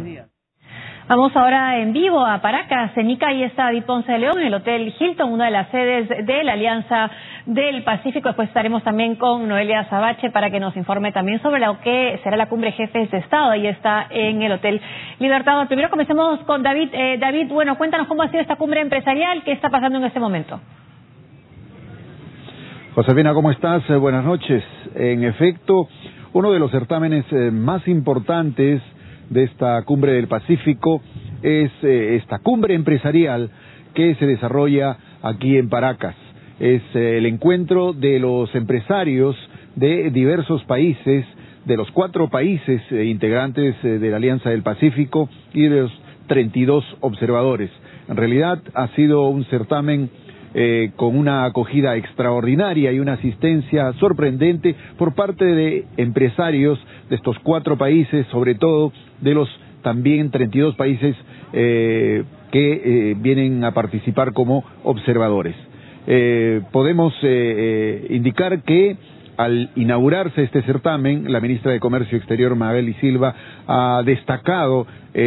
Buenos días. Vamos ahora en vivo a Paracas, en Ica, y está David Ponce de León, en el Hotel Hilton, una de las sedes de la Alianza del Pacífico. Después estaremos también con Noelia Sabache para que nos informe también sobre lo que será la cumbre de jefes de Estado. Ahí está en el Hotel Libertador. Primero comencemos con David. David, bueno, cuéntanos cómo ha sido esta cumbre empresarial, qué está pasando en este momento. Josefina, ¿cómo estás? Buenas noches. En efecto, uno de los certámenes más importantes de esta cumbre del Pacífico es esta cumbre empresarial que se desarrolla aquí en Paracas. Es el encuentro de los empresarios de diversos países, de los 4 países integrantes de la Alianza del Pacífico y de los 32 observadores. En realidad ha sido un certamen con una acogida extraordinaria y una asistencia sorprendente por parte de empresarios de estos 4 países, sobre todo de los también 32 países que vienen a participar como observadores. Podemos indicar que al inaugurarse este certamen, la ministra de Comercio Exterior, Magali Silva, ha destacado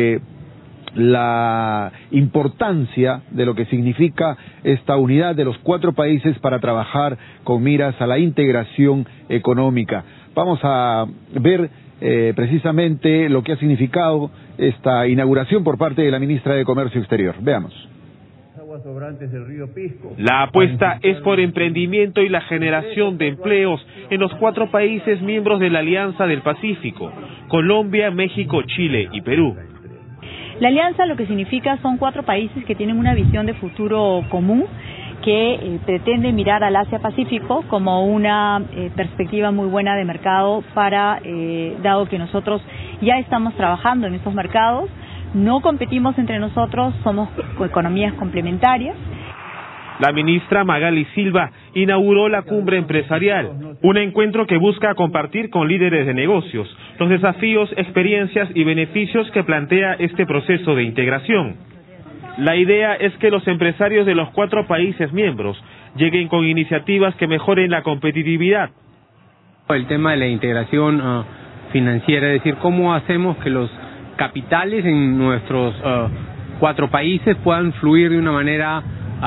la importancia de lo que significa esta unidad de los 4 países para trabajar con miras a la integración económica. Vamos a ver precisamente lo que ha significado esta inauguración por parte de la ministra de Comercio Exterior. Veamos. La apuesta es por emprendimiento y la generación de empleos en los 4 países miembros de la Alianza del Pacífico: Colombia, México, Chile y Perú. La alianza lo que significa son 4 países que tienen una visión de futuro común, que pretende mirar al Asia-Pacífico como una perspectiva muy buena de mercado para, dado que nosotros ya estamos trabajando en estos mercados, no competimos entre nosotros, somos economías complementarias. La ministra Magali Silva inauguró la cumbre empresarial, un encuentro que busca compartir con líderes de negocios los desafíos, experiencias y beneficios que plantea este proceso de integración. La idea es que los empresarios de los 4 países miembros lleguen con iniciativas que mejoren la competitividad. El tema de la integración financiera, es decir, cómo hacemos que los capitales en nuestros 4 países puedan fluir de una manera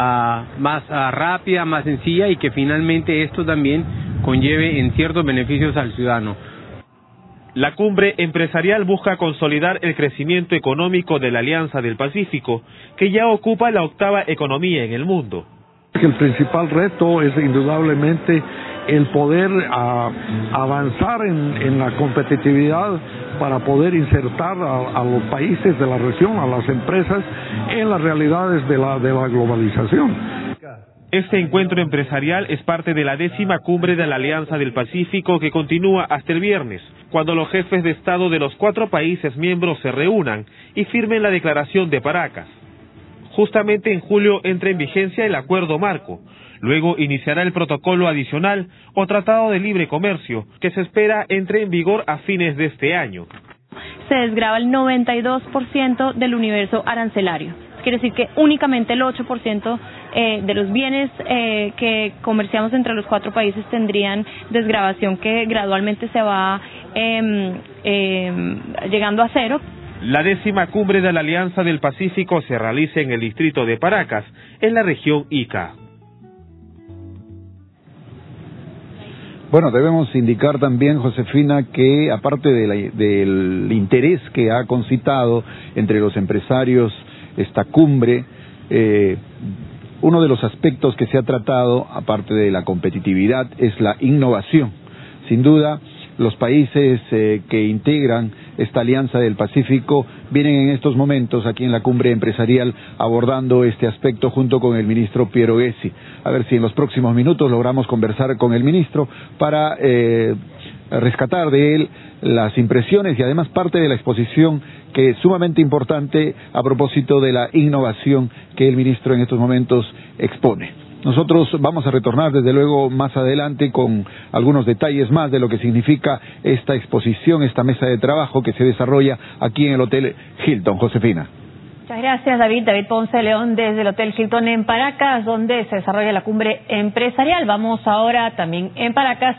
más rápida, más sencilla, y que finalmente esto también conlleve en ciertos beneficios al ciudadano. La cumbre empresarial busca consolidar el crecimiento económico de la Alianza del Pacífico, que ya ocupa la 8ª economía en el mundo. El principal reto es indudablemente el poder avanzar en la competitividad para poder insertar a los países de la región, a las empresas, en las realidades de la globalización. Este encuentro empresarial es parte de la 10ª cumbre de la Alianza del Pacífico, que continúa hasta el viernes, cuando los jefes de Estado de los 4 países miembros se reúnan y firmen la Declaración de Paracas. Justamente en julio entra en vigencia el Acuerdo Marco. Luego iniciará el protocolo adicional o Tratado de Libre Comercio, que se espera entre en vigor a fines de este año. Se desgrava el 92% del universo arancelario. Quiere decir que únicamente el 8% de los bienes que comerciamos entre los 4 países tendrían desgravación, que gradualmente se va llegando a 0. La 10ª cumbre de la Alianza del Pacífico se realiza en el distrito de Paracas, en la región Ica. Bueno, debemos indicar también, Josefina, que aparte del interés que ha concitado entre los empresarios esta cumbre, uno de los aspectos que se ha tratado, aparte de la competitividad, es la innovación. Sin duda, los países que integran esta Alianza del Pacífico vienen en estos momentos aquí en la cumbre empresarial abordando este aspecto junto con el ministro Piero Gessi. A ver si en los próximos minutos logramos conversar con el ministro para rescatar de él las impresiones y además parte de la exposición, que es sumamente importante a propósito de la innovación que el ministro en estos momentos expone. Nosotros vamos a retornar desde luego más adelante con algunos detalles más de lo que significa esta exposición, esta mesa de trabajo que se desarrolla aquí en el Hotel Hilton. Josefina. Muchas gracias, David. David Ponce de León desde el Hotel Hilton en Paracas, donde se desarrolla la cumbre empresarial. Vamos ahora también en Paracas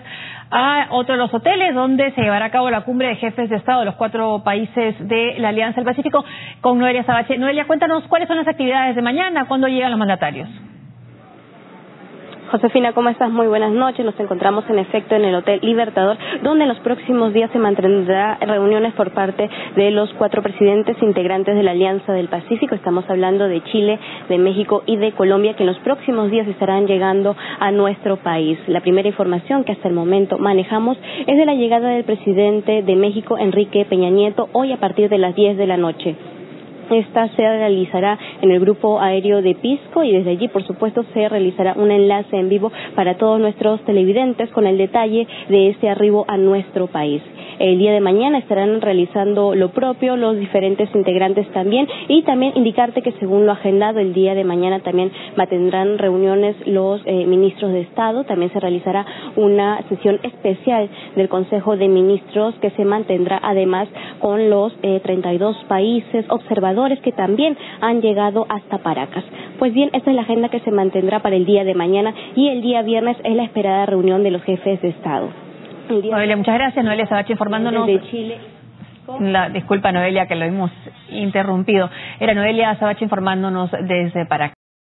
a otro de los hoteles donde se llevará a cabo la cumbre de jefes de Estado de los 4 países de la Alianza del Pacífico con Noelia Sabache. Noelia, cuéntanos cuáles son las actividades de mañana, cuándo llegan los mandatarios. Josefina, ¿cómo estás? Muy buenas noches. Nos encontramos en efecto en el Hotel Libertador, donde en los próximos días se mantendrá reuniones por parte de los 4 presidentes integrantes de la Alianza del Pacífico. Estamos hablando de Chile, de México y de Colombia, que en los próximos días estarán llegando a nuestro país. La primera información que hasta el momento manejamos es de la llegada del presidente de México, Enrique Peña Nieto, hoy a partir de las 10 de la noche. Esta se realizará en el grupo aéreo de Pisco y desde allí, por supuesto, se realizará un enlace en vivo para todos nuestros televidentes con el detalle de este arribo a nuestro país. El día de mañana estarán realizando lo propio los diferentes integrantes también, y también indicarte que según lo agendado el día de mañana también mantendrán reuniones los ministros de Estado. También se realizará una sesión especial del Consejo de Ministros que se mantendrá además con los 32 países observadores que también han llegado hasta Paracas. Pues bien, esta es la agenda que se mantendrá para el día de mañana, y el día viernes es la esperada reunión de los jefes de Estado. Noelia, muchas gracias. Noelia Sabache informándonos de Chile. Disculpa, Noelia, que lo hemos interrumpido. Era Noelia Sabache informándonos desde Paracas.